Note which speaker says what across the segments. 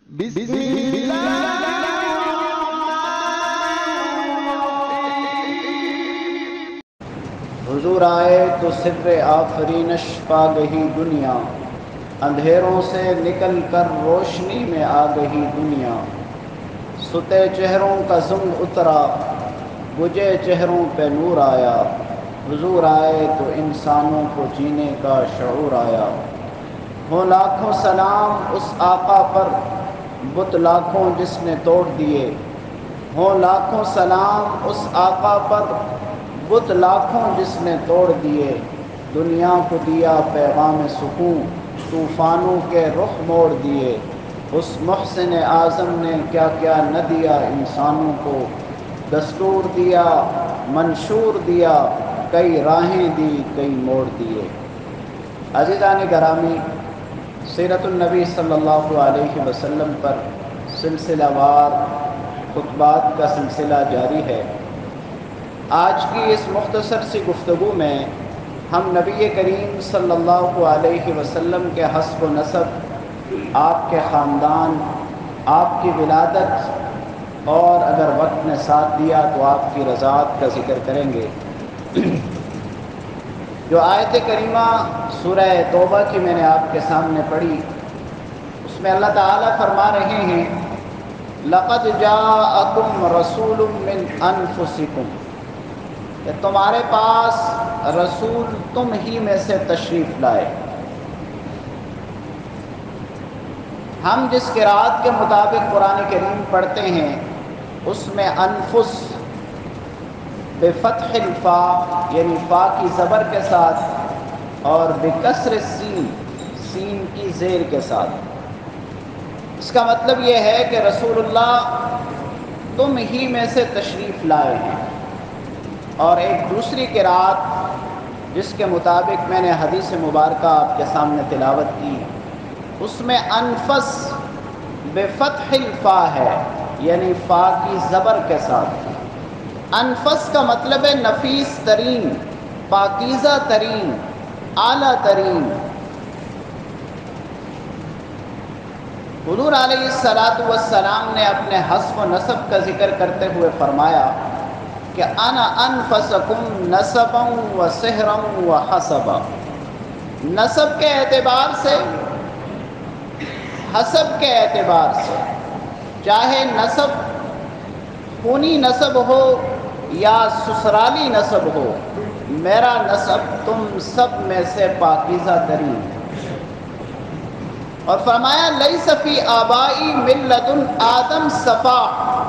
Speaker 1: بسم اللہ
Speaker 2: حضور آئے تو سر آفرینش پا گئی دنیا، اندھیروں سے نکل کر روشنی میں آ گئی دنیا۔ ستے چہروں کا زنگ اترا، بجھے چہروں پہ نور آیا۔ حضور آئے تو انسانوں کو جینے کا شعور آیا۔ ہو لاکھوں سلام اس آقا پر، بت لاکھوں جس نے توڑ دیے۔ ہو لاکھوں سلام اس آقا پر، بت لاکھوں جس نے توڑ دیے۔ دنیا کو دیا پیغام سکون، طوفانوں کے رخ موڑ دیے۔ اس محسن اعظم نے کیا کیا نہ دیا انسانوں کو، دستور دیا، منشور دیا، کئی راہیں دی، کئی موڑ دیے۔ عزیزان گرامی، سیرت النبی صلی اللہ علیہ وسلم پر سلسلہ وار خطبات کا سلسلہ جاری ہے۔ آج کی اس مختصر سی گفتگو میں ہم نبی کریم صلی اللہ علیہ وسلم کے حسب و نسب، آپ کے خاندان، آپ کی ولادت اور اگر وقت نے ساتھ دیا تو آپ کی رضاعت کا ذکر کریں گے۔ جو آیت کریمہ سورہ توبہ کی میں نے آپ کے سامنے پڑھی، اس میں اللہ تعالیٰ فرما رہے ہیں لَقَدْ جَاءَكُمْ رَسُولٌ مِّنْ أَنفُسِكُمْ، کہ تمہارے پاس رسول تم ہی میں سے تشریف لائے۔ ہم جس قرأت کے مطابق قرآن کریم پڑھتے ہیں اس میں انفس بفتح الفا یعنی فا کی زبر کے ساتھ اور بکسر السین سین کی زیر کے ساتھ، اس کا مطلب یہ ہے کہ رسول اللہ تم ہی میں سے تشریف لائے ہیں۔ اور ایک دوسری قرأت جس کے مطابق میں نے حدیث مبارکہ آپ کے سامنے تلاوت کی، اس میں انفس بفتح الفا ہے یعنی فا کی زبر کے ساتھ۔ انفس کا مطلب ہے نفیس ترین، پاکیزہ ترین، اعلیٰ ترین۔ حضور علیہ السلام نے اپنے حسب و نسب کا ذکر کرتے ہوئے فرمایا کہ انا انفسکم نسبا و سحرا و حسبا، نسب کے اعتبار سے، حسب کے اعتبار سے، چاہے نسب خونی نسب ہو یا سسرالی نسب ہو، میرا نسب تم سب میں سے پاکیزہ ترین ہے۔ اور فرمایا لیس فی آبائی من لدن آدم صفا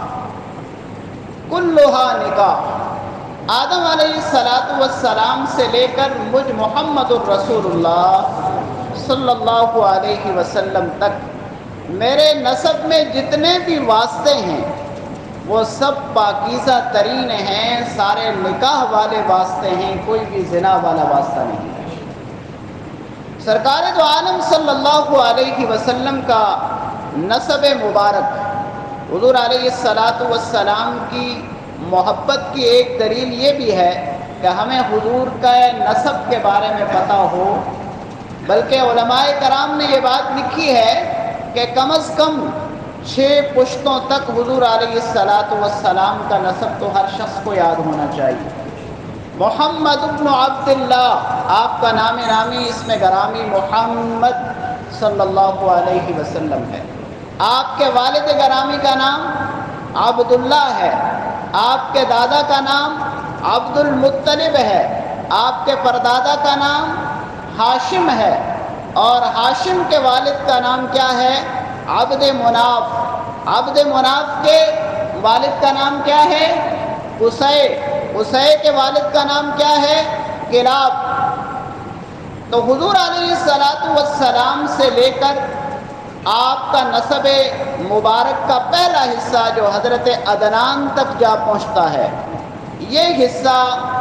Speaker 2: کلھا نکاح، آدم علیہ السلام سے لے کر مجھ محمد الرسول اللہ صلی اللہ علیہ وسلم تک میرے نسب میں جتنے بھی واسطے ہیں وہ سب پاکیزہ ترین ہیں، سارے نکاح والے واسطے ہیں، کوئی بھی زنا والا واسطہ نہیں ہے۔ سرکار دو عالم صلی اللہ علیہ وسلم کا نسب مبارک، حضور علیہ السلام کی محبت کی ایک دلیل یہ بھی ہے کہ ہمیں حضور کا نسب کے بارے میں پتہ ہو، بلکہ علماء کرام نے یہ بات لکھی ہے کہ کم از کم 6 پشتوں تک حضور علیہ السلام کا نسب تو ہر شخص کو یاد ہونا چاہیے۔ محمد ابن عبداللہ آپ کا نام نامی، اسم گرامی محمد صلی اللہ علیہ وسلم ہے۔ آپ کے والد گرامی کا نام عبداللہ ہے، آپ کے دادا کا نام عبد المطلب ہے، آپ کے پردادا کا نام ہاشم ہے، اور ہاشم کے والد کا نام کیا ہے؟ عبد مناف۔ عبد مناف کے والد کا نام کیا ہے؟ قصی۔ قصی کے والد کا نام کیا ہے؟ کلاب۔ تو حضور علیہ السلام سے لے کر آپ کا نسب مبارک کا پہلا حصہ جو حضرت عدنان تک جا پہنچتا ہے، یہ حصہ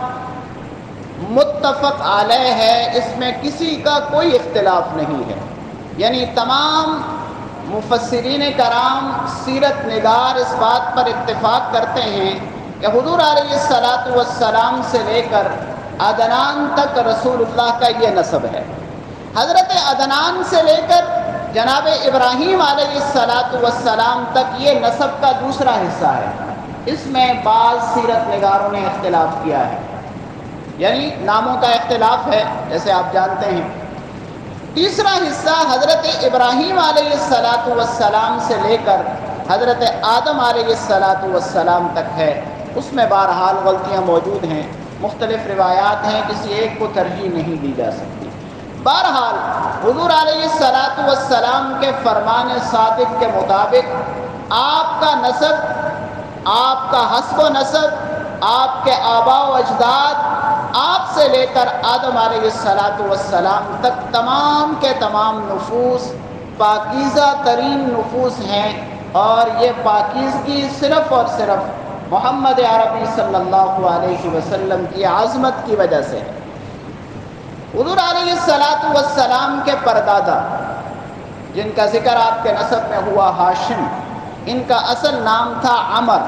Speaker 2: متفق علیہ ہے، اس میں کسی کا کوئی اختلاف نہیں ہے۔ یعنی تمام مفسرین کرام، سیرت نگار اس بات پر اتفاق کرتے ہیں کہ حضور علیہ السلام سے لے کر عدنان تک رسول اللہ کا یہ نسب ہے۔ حضرت عدنان سے لے کر جناب ابراہیم علیہ السلام تک یہ نسب کا دوسرا حصہ ہے۔ اس میں بعض سیرت نگاروں نے اختلاف کیا ہے، یعنی ناموں کا اختلاف ہے جیسے آپ جانتے ہیں۔ تیسرا حصہ حضرت ابراہیم علیہ السلام سے لے کر حضرت آدم علیہ السلام تک ہے۔ اس میں بہرحال غلطیاں موجود ہیں، مختلف روایات ہیں، کسی ایک کو ترجیح نہیں دی جا سکتی۔ بہرحال حضور علیہ السلام کے فرمان صادق کے مطابق آپ کا نسب، آپ کا حسب و نسب، آپ کے آباء و اجداد، آپ سے لے کر آدم علیہ السلام تک تمام کے تمام نفوس پاکیزہ ترین نفوس ہیں، اور یہ پاکیزگی صرف اور صرف محمد عربی صلی اللہ علیہ وسلم کی عظمت کی وجہ سے ہے۔ حضور علیہ السلام کے پردادا جن کا ذکر آپ کے نسب میں ہوا ہاشم، ان کا اصل نام تھا عمر۔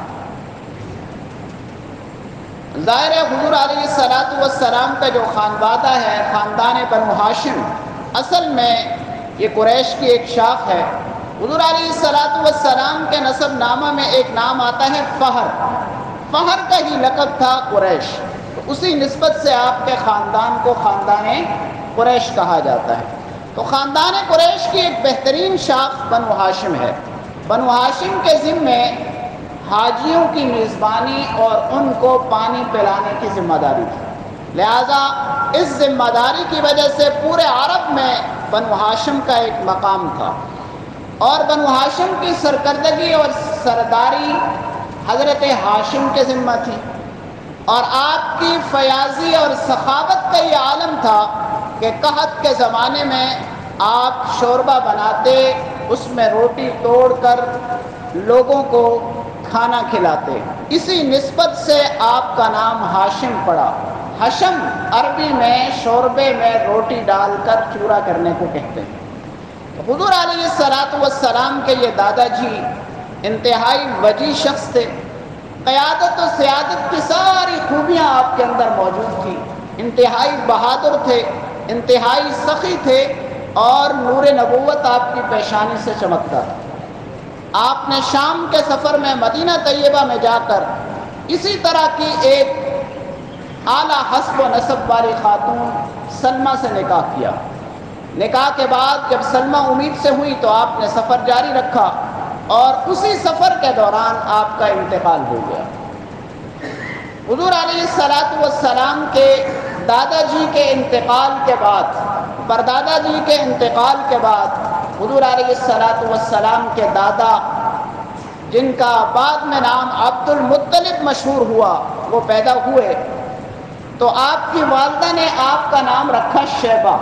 Speaker 2: ظاہر ہے حضور علیہ السلام کا جو خانوادہ ہے، خاندان بنو ہاشم، اصل میں یہ قریش کی ایک شاخ ہے۔ حضور علیہ السلام کے نسب نامہ میں ایک نام آتا ہے فہر۔ فہر کا ہی لقب تھا قریش، تو اسی نسبت سے آپ کے خاندان کو خاندان قریش کہا جاتا ہے۔ تو خاندان قریش کی ایک بہترین شاخ بنو ہاشم ہے۔ بنو ہاشم کے ذمے حاجیوں کی میزبانی اور ان کو پانی پلانے کی ذمہ داری تھی، لہذا اس ذمہ داری کی وجہ سے پورے عرب میں بنو ہاشم کا ایک مقام تھا، اور بنو ہاشم کی سرکردگی اور سرداری حضرت ہاشم کے ذمہ تھی، اور آپ کی فیاضی اور سخاوت کا یہ عالم تھا کہ قحط کے زمانے میں آپ شوربہ بناتے، اس میں روٹی توڑ کر لوگوں کو کھانا کھلاتے۔ اسی نسبت سے آپ کا نام ہاشم پڑا۔ حشم عربی میں شوربے میں روٹی ڈال کر چورا کرنے کو کہتے ہیں۔ حضور علیہ السلام کے یہ دادا جی انتہائی وجیح شخص تھے، قیادت و سیادت کی ساری خوبیاں آپ کے اندر موجود تھیں، انتہائی بہادر تھے، انتہائی سخی تھے، اور نور نبوت آپ کی پیشانی سے چمکتا تھا۔ آپ نے شام کے سفر میں مدینہ طیبہ میں جا کر اسی طرح کی ایک اعلیٰ حسب و نسب والی خاتون سلمہ سے نکاح کیا۔ نکاح کے بعد جب سلمہ امید سے ہوئی تو آپ نے سفر جاری رکھا، اور اسی سفر کے دوران آپ کا انتقال ہو گیا۔ حضور علیہ السلام کے دادا جی کے انتقال کے بعد، پردادا جی کے انتقال کے بعد، حضور علیہ السلام کے دادا جن کا بعد میں نام عبد المطلب مشہور ہوا، وہ پیدا ہوئے، تو آپ کی والدہ نے آپ کا نام رکھا شیبہ۔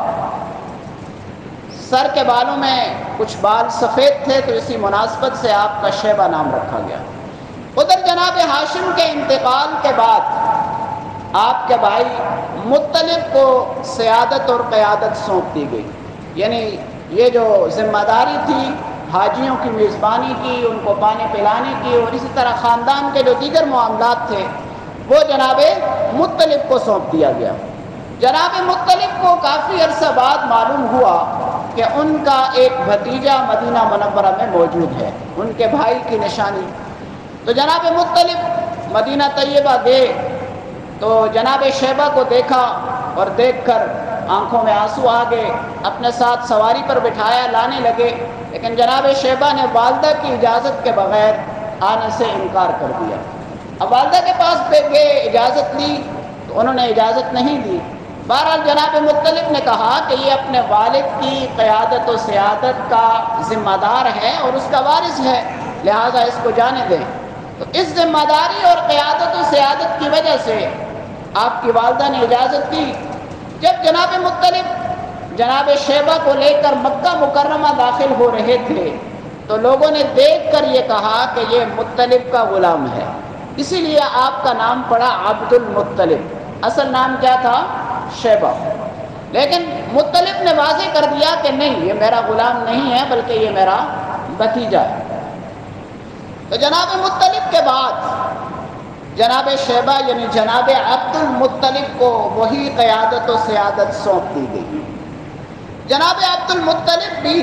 Speaker 2: سر کے بالوں میں کچھ بال سفید تھے تو اسی مناسبت سے آپ کا شیبہ نام رکھا گیا۔ ادھر جناب ہاشم کے انتقال کے بعد آپ کے بھائی مطلب کو سیادت اور قیادت سونپ دی گئی، یعنی یہ جو ذمہ داری تھی حاجیوں کی میزبانی کی، ان کو پانی پلانے کی، اور اسی طرح خاندان کے جو دیگر معاملات تھے وہ جناب مطلب کو سونپ دیا گیا۔ جناب مطلب کو کافی عرصہ بعد معلوم ہوا کہ ان کا ایک بھتیجا مدینہ منورہ میں موجود ہے، ان کے بھائی کی نشانی۔ تو جناب مطلب مدینہ طیبہ گئے تو جناب شیبہ کو دیکھا، اور دیکھ کر آنکھوں میں آنسو آ گئے، اپنے ساتھ سواری پر بٹھایا، لانے لگے، لیکن جناب شیبہ نے والدہ کی اجازت کے بغیر آنے سے انکار کر دیا۔ اب والدہ کے پاس گئے، اجازت لی تو انہوں نے اجازت نہیں دی۔ بہرحال جناب مطلب نے کہا کہ یہ اپنے والد کی قیادت و سیادت کا ذمہ دار ہے اور اس کا وارث ہے، لہٰذا اس کو جانے دیں۔ تو اس ذمہ داری اور قیادت و سیادت کی وجہ سے آپ کی والدہ نے اجازت دی۔ جب جناب مطلب جناب شیبہ کو لے کر مکہ مکرمہ داخل ہو رہے تھے تو لوگوں نے دیکھ کر یہ کہا کہ یہ مطلب کا غلام ہے، اسی لیے آپ کا نام پڑا عبد المطلب۔ اصل نام کیا تھا؟ شیبہ۔ لیکن مطلب نے واضح کر دیا کہ نہیں، یہ میرا غلام نہیں ہے بلکہ یہ میرا بھتیجا ہے۔ تو جناب مطلب کے بعد جناب شیبہ یعنی جناب عبد المطلب کو وہی قیادت و سیادت سونپ دی گئی۔ جناب عبد المطلب بھی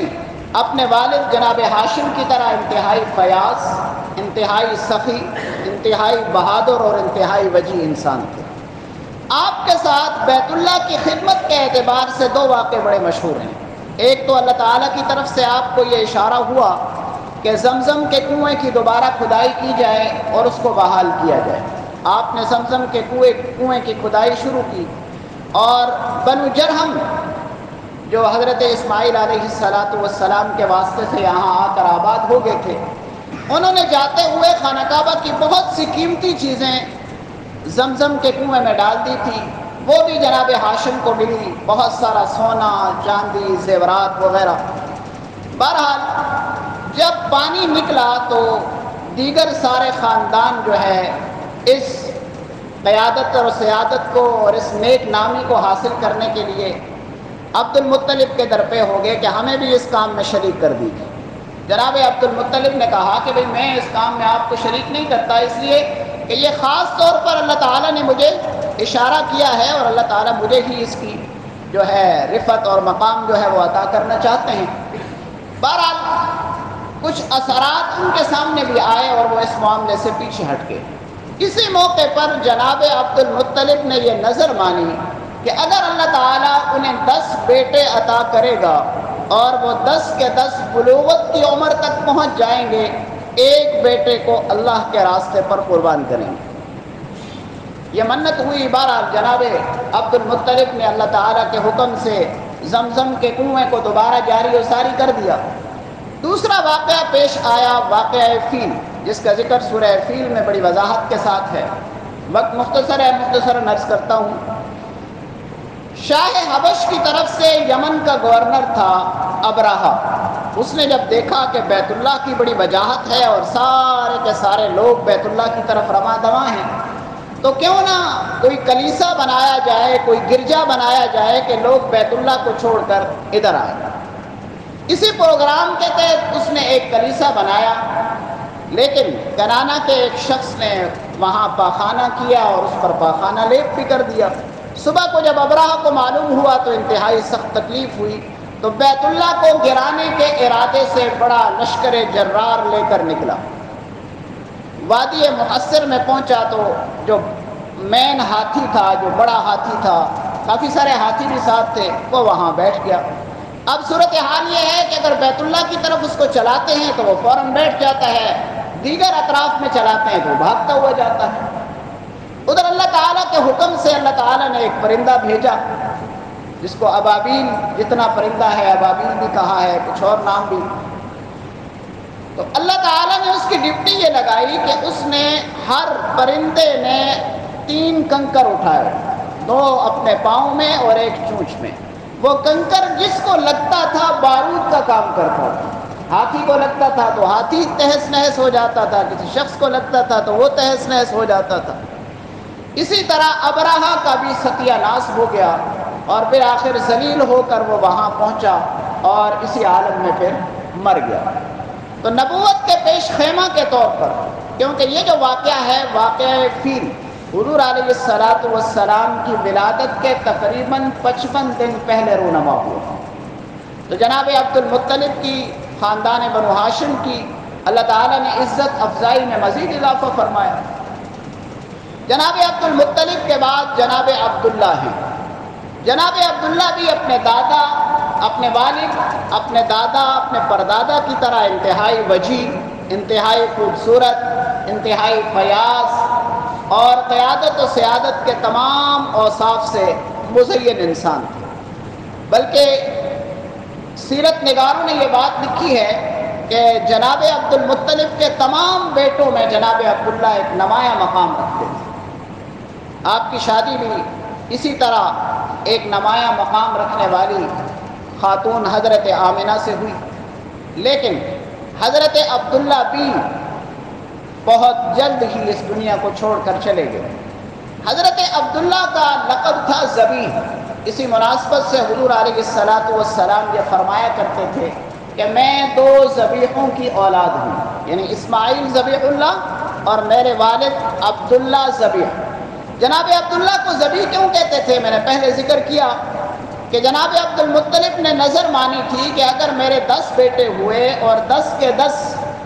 Speaker 2: اپنے والد جناب ہاشم کی طرح انتہائی فیاض، انتہائی سخی، انتہائی بہادر اور انتہائی وجیح انسان تھے۔ آپ کے ساتھ بیت اللہ کی خدمت کے اعتبار سے دو واقعے بڑے مشہور ہیں۔ ایک تو اللہ تعالیٰ کی طرف سے آپ کو یہ اشارہ ہوا کہ زمزم کے کنویں کی دوبارہ کھدائی کی جائے اور اس کو بحال کیا جائے۔ آپ نے زمزم کے کنویں کی کھدائی شروع کی، اور بنو جرہم جو حضرت اسماعیل علیہ السلام کے واسطے سے یہاں آ کر آباد ہو گئے تھے، انہوں نے جاتے ہوئے خانہ کعبہ کی بہت سی قیمتی چیزیں زمزم کے کنویں میں ڈال دی تھی، وہ بھی جناب ہاشم کو ملی، بہت سارا سونا، چاندی، زیورات وغیرہ۔ بہرحال جب پانی نکلا تو دیگر سارے خاندان جو ہے اس قیادت اور سیادت کو اور اس نیک نامی کو حاصل کرنے کے لیے عبد المطلب کے در پہ ہو گئے کہ ہمیں بھی اس کام میں شریک کر دیجیے۔ جناب عبد المطلب نے کہا کہ بھئی میں اس کام میں آپ کو شریک نہیں کرتا، اس لیے کہ یہ خاص طور پر اللہ تعالیٰ نے مجھے اشارہ کیا ہے اور اللہ تعالیٰ مجھے ہی اس کی جو ہے رفعت اور مقام جو ہے وہ عطا کرنا چاہتے ہیں۔ بہرحال کچھ اثرات ان کے سامنے بھی آئے اور وہ اس معاملے سے پیچھے ہٹ گئے۔ اسی موقع پر جناب عبد المطلب نے یہ نظر مانی کہ اگر اللہ تعالیٰ انہیں 10 بیٹے عطا کرے گا اور وہ 10 کے 10 بلوغت کی عمر تک پہنچ جائیں گے، ایک بیٹے کو اللہ کے راستے پر قربان کریں گے۔ یہ منت ہوئی۔ بہرحال جناب عبد المطلب نے اللہ تعالیٰ کے حکم سے زمزم کے کنویں کو دوبارہ جاری و ساری کر دیا۔ دوسرا واقعہ پیش آیا، واقعہ فیل، جس کا ذکر سورہ فیل میں بڑی وضاحت کے ساتھ ہے۔ وقت مختصر ہے، مختصراً عرض کرتا ہوں۔ شاہ حبش کی طرف سے یمن کا گورنر تھا ابرہہ۔ اس نے جب دیکھا کہ بیت اللہ کی بڑی وجاہت ہے اور سارے کے سارے لوگ بیت اللہ کی طرف رواں دواں ہیں، تو کیوں نہ کوئی کلیسا بنایا جائے، کوئی گرجا بنایا جائے کہ لوگ بیت اللہ کو چھوڑ کر ادھر آئیں۔ اسی پروگرام کے تحت اس نے ایک کلیسا بنایا، لیکن کنانہ کے ایک شخص نے وہاں پاخانہ کیا اور اس پر پاخانہ لیپ بھی کر دیا۔ صبح کو جب ابرہہ کو معلوم ہوا تو انتہائی سخت تکلیف ہوئی، تو بیت اللہ کو گرانے کے ارادے سے بڑا لشکر جرار لے کر نکلا۔ وادی محصر میں پہنچا تو جو مین ہاتھی تھا، جو بڑا ہاتھی تھا، کافی سارے ہاتھی بھی ساتھ تھے، وہ وہاں بیٹھ گیا۔ اب صورتحال یہ ہے کہ اگر بیت اللہ کی طرف اس کو چلاتے ہیں تو وہ فوراً بیٹھ جاتا ہے، دیگر اطراف میں چلاتے ہیں تو وہ بھاگتا ہوا جاتا ہے۔ ادھر اللہ تعالیٰ کے حکم سے اللہ تعالیٰ نے ایک پرندہ بھیجا جس کو ابابیل، جتنا پرندہ ہے ابابیل بھی کہا ہے، کچھ اور نام بھی۔ تو اللہ تعالیٰ نے اس کی ڈیوٹی یہ لگائی کہ اس نے ہر پرندے نے 3 کنکر اٹھائے، 2 اپنے پاؤں میں اور 1 چونچ میں۔ وہ کنکر جس کو لگتا تھا بارود کا کام کرتا تھا۔ ہاتھی کو لگتا تھا تو ہاتھی تہس نہس ہو جاتا تھا، کسی شخص کو لگتا تھا تو وہ تہس نہس ہو جاتا تھا۔ اسی طرح ابرہہ کا بھی ستیہ ناس ہو گیا اور پھر آخر ذلیل ہو کر وہ وہاں پہنچا اور اسی عالم میں پھر مر گیا۔ تو نبوت کے پیش خیمہ کے طور پر، کیونکہ یہ جو واقعہ ہے واقعہ فیل، حضور علیہ السلام کی ولادت کے تقریباً 55 دن پہلے رونما ہوا۔ تو جناب عبد المطلب کی، خاندان بنو ہاشم کی اللہ تعالیٰ نے عزت افزائی میں مزید اضافہ فرمایا۔ جناب عبد المطلب کے بعد جناب عبداللہ ہیں۔ جناب عبداللہ بھی اپنے دادا، اپنے والد، اپنے دادا، اپنے پردادا کی طرح انتہائی وجیح، انتہائی خوبصورت، انتہائی فیاض اور قیادت و سیادت کے تمام اوصاف سے مزین انسان تھے۔ بلکہ سیرت نگاروں نے یہ بات لکھی ہے کہ جناب عبد المطلب کے تمام بیٹوں میں جناب عبداللہ ایک نمایاں مقام رکھتے تھے۔ آپ کی شادی بھی اسی طرح ایک نمایاں مقام رکھنے والی خاتون حضرت آمنہ سے ہوئی، لیکن حضرت عبداللہ بھی بہت جلد ہی اس دنیا کو چھوڑ کر چلے گئے۔ حضرت عبداللہ کا لقب تھا ذبیح۔ اسی مناسبت سے حضور علیہ السلام یہ فرمایا کرتے تھے کہ میں 2 ذبیحوں کی اولاد ہوں، یعنی اسماعیل ذبیح اللہ اور میرے والد عبداللہ ذبیح۔ جناب عبداللہ کو ذبیح کیوں کہتے تھے؟ میں نے پہلے ذکر کیا کہ جناب عبد المطلب نے نظر مانی تھی کہ اگر میرے 10 بیٹے ہوئے اور 10 کے 10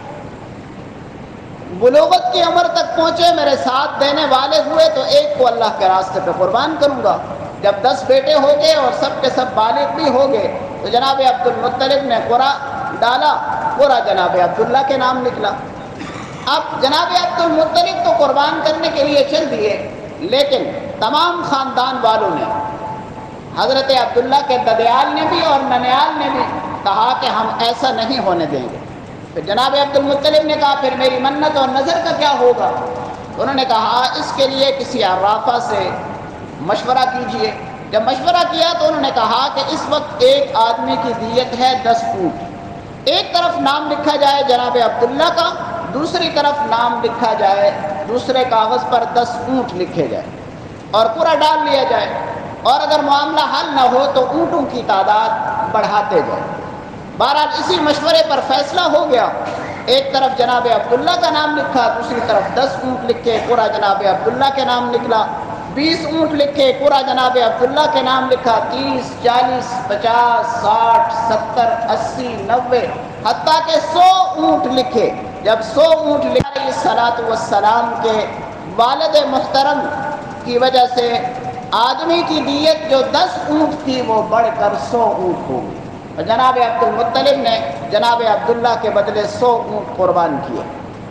Speaker 2: بلوغت کی عمر تک پہنچے، میرے ساتھ دینے والے ہوئے، تو ایک کو اللہ کے راستے پہ قربان کروں گا۔ جب 10 بیٹے ہو گئے اور سب کے سب بالغ بھی ہو گئے تو جناب عبد المطلب نے قرعہ ڈالا، قرعہ جناب عبداللہ کے نام نکلا۔ اب جناب عبد المطلب تو قربان کرنے کے لیے چل دیے، لیکن تمام خاندان والوں نے، حضرت عبداللہ کے ددیال نے بھی اور ننیال نے بھی کہا کہ ہم ایسا نہیں ہونے دیں گے۔ پھر جناب عبد المطلب نے کہا پھر میری منت اور نظر کا کیا ہوگا؟ انہوں نے کہا اس کے لیے کسی عرافہ سے مشورہ کیجئے۔ جب مشورہ کیا تو انہوں نے کہا کہ اس وقت ایک آدمی کی دیت ہے 10 اونٹ، ایک طرف نام لکھا جائے جناب عبداللہ کا، دوسری طرف نام لکھا جائے، دوسرے کاغذ پر 10 اونٹ لکھے جائے اور قرعہ ڈال لیا جائے، اور اگر معاملہ حل نہ ہو تو اونٹوں کی تعداد بڑھاتے جائے۔ بہرحال اسی مشورے پر فیصلہ ہو گیا، ایک طرف جناب عبداللہ کا نام لکھا، دوسری طرف 10 اونٹ لکھے، قرعہ جناب عبداللہ کے نام نکلا۔ 20 اونٹ لکھے، قرعہ جناب عبداللہ کے نام لکھا، 30 40 50 60 70 80 90 حتیٰ کہ 100 اونٹ لکھے۔ جب 100 اونٹ لکھے علیہ الصلاۃ والسلام کے والد محترم کی وجہ سے آدمی کی دیت جو 10 اونٹ تھی وہ بڑھ کر 100 اونٹ ہو گئی، اور جناب عبد المطلب نے جناب عبداللہ کے بدلے 100 اونٹ قربان کیے۔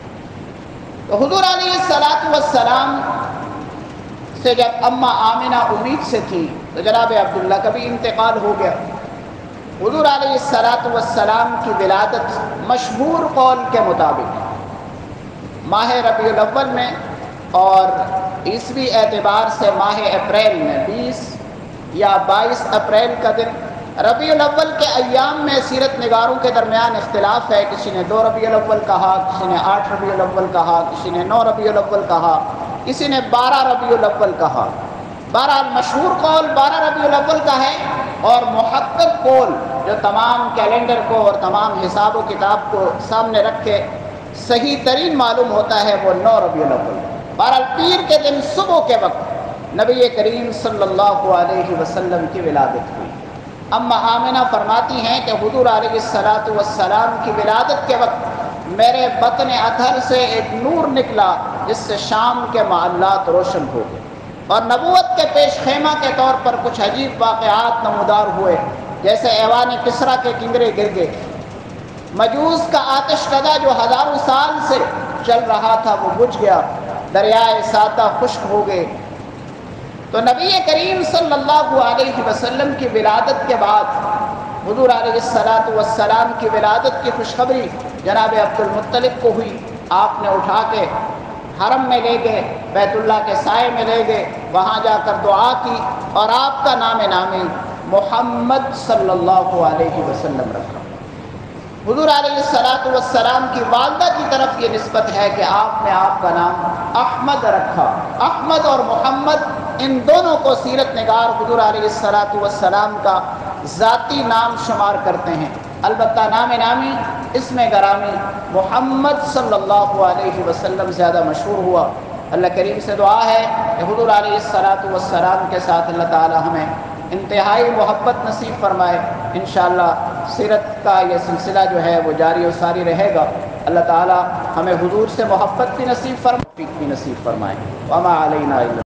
Speaker 2: تو حضور علیہ الصلاۃ والسلام سے جب اماں آمنہ امید سے تھی تو جناب عبداللہ کا بھی انتقال ہو گیا۔ حضور علیہ الصلاۃ والسلام کی ولادت مشہور قول کے مطابق ماہ ربیع الاول میں اور عیسوی اعتبار سے ماہ اپریل میں 20 یا 22 اپریل کا دن، ربیع الاول کے ایام میں سیرت نگاروں کے درمیان اختلاف ہے، کسی نے 2 ربیع الاول کہا، کسی نے 8 ربیع الاول کہا، کسی نے 9 ربیع الاول کہا، کسی نے 12 ربیع الاول کہا۔ بہرحال مشہور قول 12 ربیع الاول کا ہے، اور محقق قول جو تمام کیلنڈر کو اور تمام حساب و کتاب کو سامنے رکھ کے صحیح ترین معلوم ہوتا ہے وہ 9 ربیع الاول۔ بہرحال پیر کے دن صبح کے وقت نبی کریم صلی اللہ علیہ وسلم کی ولادت ہوئی۔ اماں آمنہ فرماتی ہیں کہ حضور علیہ الصلاۃ والسلام کی ولادت کے وقت میرے بطن اطہر سے ایک نور نکلا جس سے شام کے محلات روشن ہو گئے، اور نبوت کے پیش خیمہ کے طور پر کچھ عجیب واقعات نمودار ہوئے، جیسے ایوان کسریٰ کے کنگرے گر گئے، مجوس کا آتش کدہ جو ہزاروں سال سے چل رہا تھا وہ بجھ گیا، دریائے ساتہ خشک ہو گئے۔ تو نبی کریم صلی اللہ علیہ وسلم کی ولادت کے بعد حضور علیہ الصلاۃ والسلام کی ولادت کی خوشخبری جناب عبد المطلب کو ہوئی۔ آپ نے اٹھا کے حرم میں لے گئے، بیت اللہ کے سائے میں لے گئے، وہاں جا کر دعا کی اور آپ کا نام نامی محمد صلی اللہ علیہ وسلم رکھا۔ حضور علیہ الصلاۃ والسلام کی والدہ کی طرف یہ نسبت ہے کہ آپ نے آپ کا نام احمد رکھا۔ احمد اور محمد ان دونوں کو سیرت نگار حضور علیہ الصلاۃ والسلام کا ذاتی نام شمار کرتے ہیں، البتہ نام نامی اسم گرامی محمد صلی اللہ علیہ وسلم زیادہ مشہور ہوا۔ اللہ کریم سے دعا ہے کہ حضور علیہ الصلاۃ والسلام کے ساتھ اللہ تعالی ہمیں انتہائی محبت نصیب فرمائے۔ انشاءاللہ سیرت کا یہ سلسلہ جو ہے وہ جاری و ساری رہے گا۔ اللہ تعالی ہمیں حضور سے محبت بھی نصیب فرمائے، بھی نصیب فرمائے۔ وما علینا الا